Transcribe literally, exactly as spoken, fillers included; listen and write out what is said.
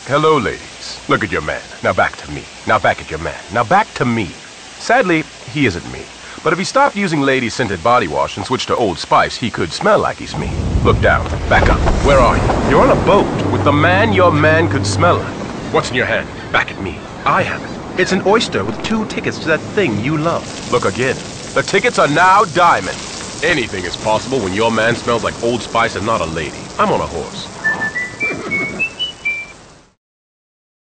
Hello, ladies. Look at your man. Now back to me. Now back at your man. Now back to me. Sadly, he isn't me. But if he stopped using lady-scented body wash and switched to Old Spice, he could smell like he's me. Look down. Back up. Where are you? You're on a boat with the man your man could smell like. What's in your hand? Back at me. I have it. It's an oyster with two tickets to that thing you love. Look again. The tickets are now diamond. Anything is possible when your man smells like Old Spice and not a lady. I'm on a horse.